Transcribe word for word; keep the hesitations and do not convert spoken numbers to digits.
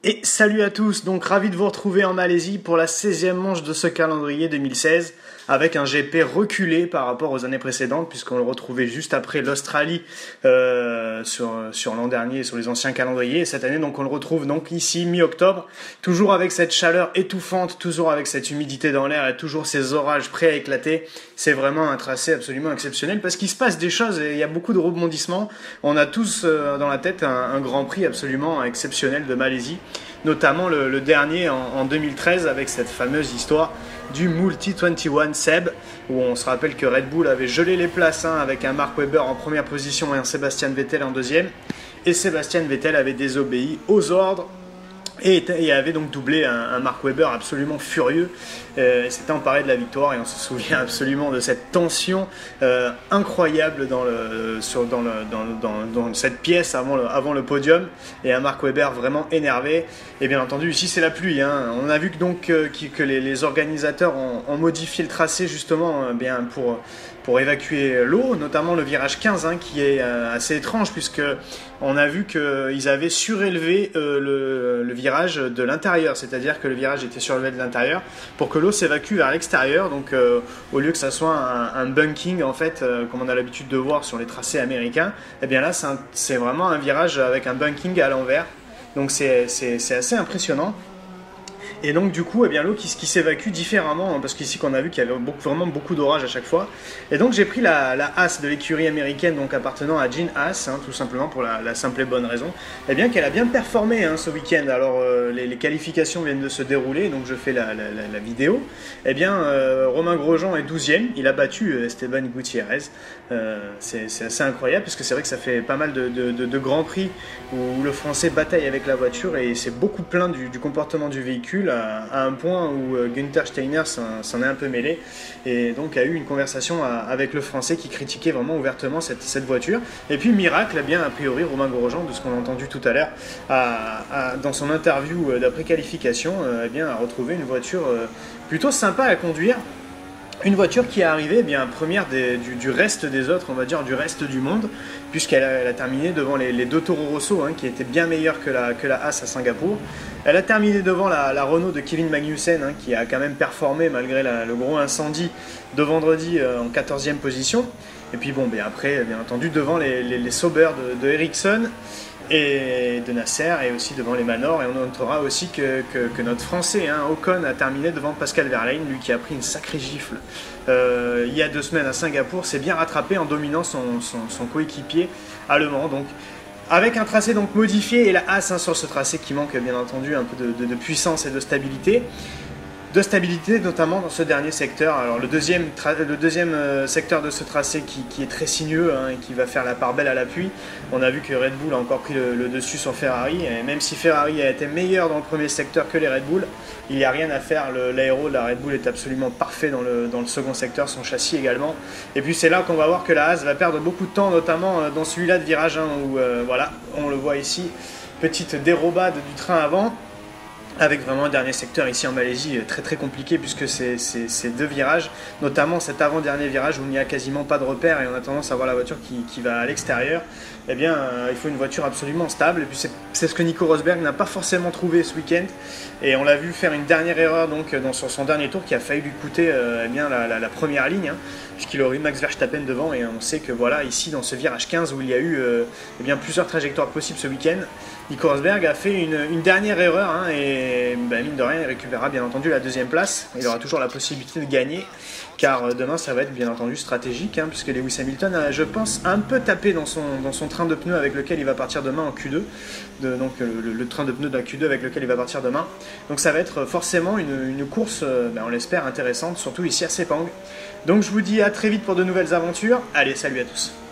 Et salut à tous, donc ravi de vous retrouver en Malaisie pour la seizième manche de ce calendrier deux mille seize avec un G P reculé par rapport aux années précédentes puisqu'on le retrouvait juste après l'Australie euh, sur, sur l'an dernier, sur les anciens calendriers. Et cette année donc on le retrouve donc ici mi-octobre, toujours avec cette chaleur étouffante, toujours avec cette humidité dans l'air et toujours ces orages prêts à éclater. C'est vraiment un tracé absolument exceptionnel parce qu'il se passe des choses et il y a beaucoup de rebondissements. On a tous euh, dans la tête un, un Grand Prix absolument exceptionnel de Malaisie, notamment le, le dernier en, en deux mille treize avec cette fameuse histoire du Multi vingt et un Seb, où on se rappelle que Red Bull avait gelé les places hein, avec un Mark Webber en première position et un Sebastian Vettel en deuxième, et Sebastian Vettel avait désobéi aux ordres et, et avait donc doublé un, un Mark Webber absolument furieux euh, et s'était emparé de la victoire. Et on se souvient absolument de cette tension euh, incroyable dans, le, sur, dans, le, dans, dans, dans cette pièce avant le, avant le podium, et un Mark Webber vraiment énervé. Et bien entendu ici c'est la pluie hein. On a vu que, donc, euh, que les, les organisateurs ont, ont modifié le tracé justement euh, bien pour, pour évacuer l'eau, notamment le virage quinze hein, qui est euh, assez étrange puisque on a vu qu'ils avaient surélevé euh, le, le virage de l'intérieur, c'est-à-dire que le virage était surélevé de l'intérieur pour que l'eau s'évacue vers l'extérieur, donc euh, au lieu que ça soit un, un bunking en fait, euh, comme on a l'habitude de voir sur les tracés américains, et bien là c'est vraiment un virage avec un bunking à l'envers, donc c'est assez impressionnant. Et donc du coup, eh bien l'eau qui, qui s'évacue différemment, hein, parce qu'ici qu'on a vu qu'il y avait beaucoup, vraiment beaucoup d'orage à chaque fois. Et donc j'ai pris la, la Haas de l'écurie américaine, donc appartenant à Gene Haas, hein, tout simplement pour la, la simple et bonne raison, eh bien qu'elle a bien performé hein, ce week-end. Alors euh, les, les qualifications viennent de se dérouler, donc je fais la, la, la, la vidéo. Eh bien euh, Romain Grosjean est douzième, il a battu euh, Esteban Gutiérrez. Euh, c'est assez incroyable, parce que c'est vrai que ça fait pas mal de, de, de, de grands prix où, où le français bataille avec la voiture, et c'est beaucoup plaint du, du comportement du véhicule, à un point où Günther Steiner s'en est un peu mêlé et donc a eu une conversation avec le français qui critiquait vraiment ouvertement cette, cette voiture. Et puis miracle, eh bien a priori Romain Grosjean, de ce qu'on a entendu tout à l'heure dans son interview d'après qualification, eh bien a retrouvé une voiture plutôt sympa à conduire. Une voiture qui est arrivée eh bien, première des, du, du reste des autres, on va dire du reste du monde, puisqu'elle a, elle a terminé devant les, les deux Toro Rosso, hein, qui étaient bien meilleurs que la, que la Haas à Singapour. Elle a terminé devant la, la Renault de Kevin Magnussen, hein, qui a quand même performé malgré la, le gros incendie de vendredi euh, en quatorzième position. Et puis bon, bien après, bien entendu, devant les, les, les Sauber de, de Ericsson et de Nasser, et aussi devant les Manor. Et on notera aussi que, que, que notre français hein, Ocon a terminé devant Pascal Wehrlein, lui qui a pris une sacrée gifle euh, il y a deux semaines à Singapour, s'est bien rattrapé en dominant son, son, son coéquipier allemand. Donc avec un tracé donc modifié, et la Haas hein, sur ce tracé qui manque bien entendu un peu de, de, de puissance et de stabilité. De stabilité notamment dans ce dernier secteur. Alors le deuxième, le deuxième euh, secteur de ce tracé qui, qui est très sinueux hein, et qui va faire la part belle à l'appui. On a vu que Red Bull a encore pris le, le dessus sur Ferrari, et même si Ferrari a été meilleur dans le premier secteur que les Red Bull, il n'y a rien à faire. L'aéro de la Red Bull est absolument parfait dans le, dans le second secteur, son châssis également. Et puis c'est là qu'on va voir que la Haas va perdre beaucoup de temps, notamment dans celui-là de virage un, où euh, voilà, on le voit ici, petite dérobade du train avant, avec vraiment un dernier secteur ici en Malaisie très très compliqué, puisque c'est ces deux virages, notamment cet avant-dernier virage où il n'y a quasiment pas de repère et on a tendance à voir la voiture qui, qui va à l'extérieur. Eh bien euh, il faut une voiture absolument stable, et puis c'est ce que Nico Rosberg n'a pas forcément trouvé ce week-end, et on l'a vu faire une dernière erreur donc, dans, sur son dernier tour qui a failli lui coûter euh, eh bien, la, la, la première ligne, hein, puisqu'il aurait eu Max Verstappen devant. Et on sait que voilà, ici dans ce virage quinze où il y a eu euh, eh bien, plusieurs trajectoires possibles ce week-end, Nico Rosberg a fait une, une dernière erreur hein, et ben, mine de rien il récupérera bien entendu la deuxième place. Il aura toujours la possibilité de gagner, car demain ça va être bien entendu stratégique hein, puisque Lewis Hamilton a, je pense, un peu tapé dans son, dans son train de pneus avec lequel il va partir demain en Q deux, de, donc le, le train de pneus de la Q deux avec lequel il va partir demain. Donc ça va être forcément une, une course, ben, on l'espère, intéressante, surtout ici à Sepang. Donc je vous dis à très vite pour de nouvelles aventures. Allez, salut à tous.